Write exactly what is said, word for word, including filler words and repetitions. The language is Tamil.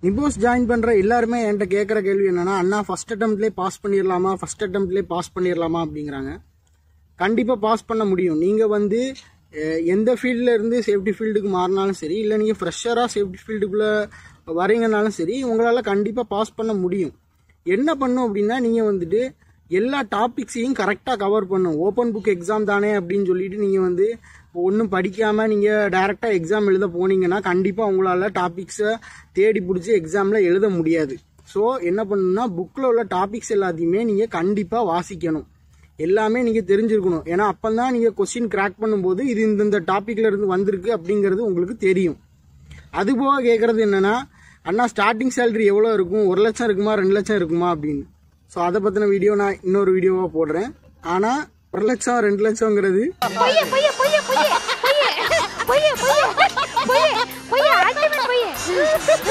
Nebosh join பண்ற எல்லாரும் என்கிட்ட கேக்குற கேள்வி என்னன்னா அண்ணா ஃபர்ஸ்ட் அட்டெம்ப்ட்லயே பாஸ் பண்ணிரலாமா ஃபர்ஸ்ட் அட்டெம்ப்ட்லயே பாஸ் பண்ணிரலாமா அப்படிங்கறாங்க. கண்டிப்பா பாஸ் பண்ண முடியும். நீங்க வந்து எந்த ஃபீல்ட்ல இருந்து சேஃப்டி ஃபீல்டுக்கு மாறினாலும் சரி இல்ல நீங்க ஃப்ரெஷரா சேஃப்டி ஃபீல்டுக்குள்ள வரீங்கனாலும் சரி உங்களால கண்டிப்பா பாஸ் பண்ண முடியும். என்ன பண்ணும் அப்படின்னா நீங்க வந்துட்டு எல்லா டாபிக்ஸையும் கரெக்டா கவர் பண்ணும். ஓபன் புக் எக்ஸாம் தானே அப்படின்னு சொல்லிட்டு நீங்க வந்து ஒன்றும் படிக்காம நீங்க டைரக்டா எக்ஸாம் எழுத போனீங்கன்னா கண்டிப்பா உங்களால டாபிக்ஸை தேடி பிடிச்சி எக்ஸாம்ல எழுத முடியாது. ஸோ என்ன பண்ணணும்னா புக்ல உள்ள டாபிக்ஸ் எல்லாத்தையுமே நீங்க கண்டிப்பா வாசிக்கணும். எல்லாமே நீங்க தெரிஞ்சிருக்கணும். ஏன்னா அப்பதான் நீங்க கொஸ்டின் கிராக் பண்ணும்போது இது இந்த டாபிக்ல இருந்து வந்திருக்கு அப்படிங்கிறது உங்களுக்கு தெரியும். அது போக கேட்கறது என்னன்னா அண்ணா ஸ்டார்டிங் சேலரி எவ்வளோ இருக்கும், ஒரு லட்சம் இருக்குமா ரெண்டு லட்சம் இருக்குமா அப்படின்னு. ஸோ அதை பத்தின வீடியோ நான் இன்னொரு வீடியோவா போடுறேன். ஆனா ஒரு லட்சம் ரெண்டு லட்சம்ங்கிறது